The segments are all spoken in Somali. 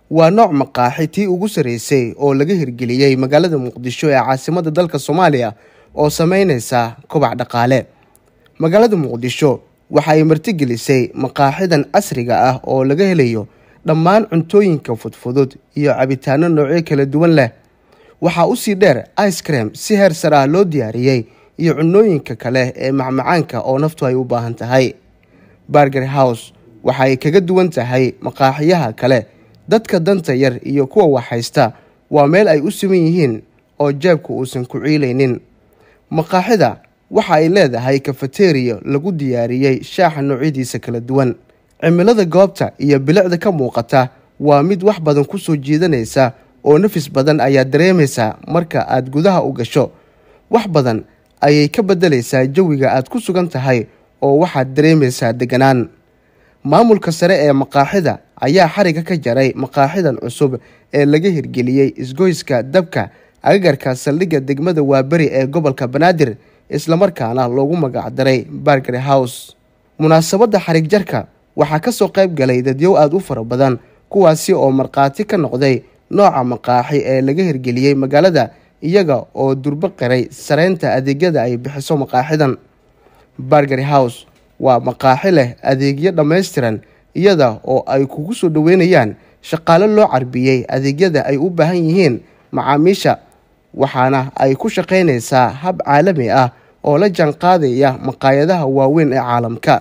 waa nooc maqaaxi tii ugu sareysay oo laga hirgeliyay magaalada Muqdisho ee caasimadda dalka Soomaaliya oo sameynaysa kobac dhaqaale. Magaalada Muqdisho waxa ay martigelisay maqaaxidan casriga ah oo laga helayo dhammaan cuntooyinka fudfudud iyo cabitaano noocyo kala duwan leh. Waxa uu sii dheer ice cream si heer sare ah loo diyaariyay iyo cunnooyinka kale ee macmacaanka oo naftu ay u baahan tahay. Burger House waxa ay kaga duwan tahay maqaaxiyaha kale. Dadka danta yar iyo kuwa wax haysta waa meel ay u siman yihiin oo jeebku uusan ku ciilaynin. Maqaaxida waxa ay leedahay cafeteria lagu diyaariyay shaaha noocyadiisa kala duwan. Cimilada goobta iyo bilicda ka muuqata waa mid wax badan ku soo jiidanaysa oo nafis badan ayaa dareemaysa marka aad gudaha u gasho. Wax badan ayay ka bedelaysaa jawiga aad ku sugan tahay oo waxaad dareemaysaa deganaan. Maamulka sare ee maqaaxida ayaa xariga ka jaray maqaaxidan cusub ee laga hirgeliyay isgoyska dabka agagarka saldhigga degmada Waaberi ee gobolka Banaadir isla markaana loogu magac daray Burger House. Munaasabadda xarig jarka waxaa ka soo qayb galay dadyow aad u fara badan kuwaasi oo marqaati ka noqday nooca maqaaxi ee laga hirgeliyay magaalada iyaga oo durba qiray sareynta adeegyada ay bixiso maqaaxidan. Burger House waa maqaaxi leh adeegyo dhammaystiran iyada oo ay kugu soo dhaweynayaan shaqaale loo carbiyay adeegyada ay u baahan yihiin macaamiisha, waxaana ay ku shaqaynaysaa hab caalami ah oo la jaanqaadaya maqaayadaha waaweyn ee caalamka.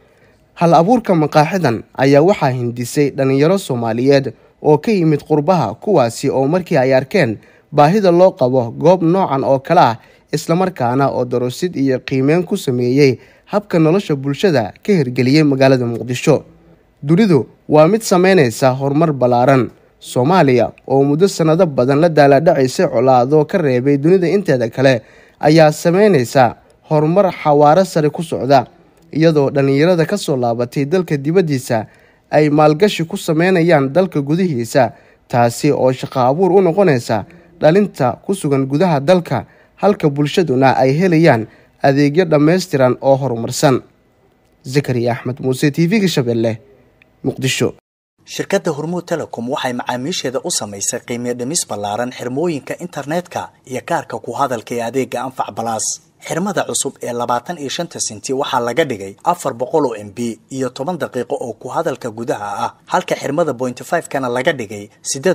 Hal abuurka maqaaxidan ayaa waxaa hindisay dhalinyaro Soomaaliyeed oo ka yimid qurbaha kuwaasi oo markii ay arkeen baahida loo qabo goob noocan oo kale ah isla markaana oo daroosid iyo qiimeyn ku sameeyay habka nolosha bulshada ka hirgeliyay magaalada Muqdisho. Dunidu waa mid sameynaysa horumar ballaaran. Soomaaliya oo muddo sanado badan la daaladhacaysay colaado ka reebay dunida inteeda kale ayaa sameynaysa horumar xawaare sare ku socda iyadoo dhalinyarada ka soo laabatay dalka dibadiisa ay maalgashi ku sameynayaan dalka gudihiisa, taasi oo shaqo abuur u noqonaysa dhalinta ku sugan gudaha dalka halka bulshaduna ay helayaan adeegyo dhammaystiran oo horumarsan. Zakariya Axmed Muuse, TV-ga Shabeelle, Muqdisho. shirkadda Hormuud Telecom waxay macaamiisheeda u samaysay qiimo dhimis ballaaran xirmooyinka internetka iyo kaarka ku hadalka ee adeega Anfac Plus. xirmada cusub ee 25 senti waxaa laga dhigay 400 MB iyo 10 daqiiqo oo ku hadalka gudaha ah, halka xirmada 0.5 kana laga dhigay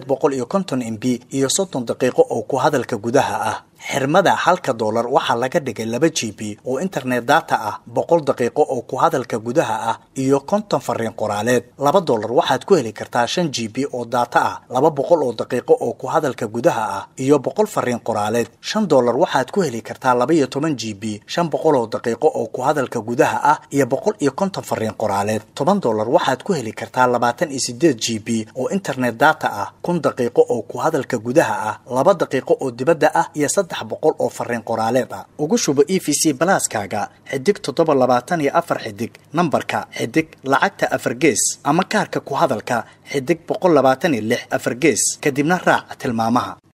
850 MB iyo 30 daqiiqo oo ku hadalka gudaha ah. xirmada $1 waxaa laga dhigay 2 GB oo internet data ah, 100 daqiiqo oo ku hadalka gudaha ah iyo 50 fariin qoraaleed. $2 waxaad ku heli kartaa 5 GB oo data ah, 200 oo daqiiqo oo ku hadalka gudaha ah iyo 100 fariin qoraaleed. $5 waxaad ku heli kartaa 12 GB 500 oo daqiiqo oo ku hadalka gudaha ah iyo 150 fariin qoraaleed. $10 waxaad ku heli kartaa 28 GB oo internet data ah, 1000 daqiiqo oo ku hadalka gudaha ah, 2 daqiiqo oo dibadda ah iyo 300 oo fariin qoraaleed ah. ugu shubo EVC Plus-kaaga xidig 724 xidig nambarka xidig lacagta 4 gees ama kaarka ku hadalka xidig 126 4 gees kadibna raac tilmaamaha.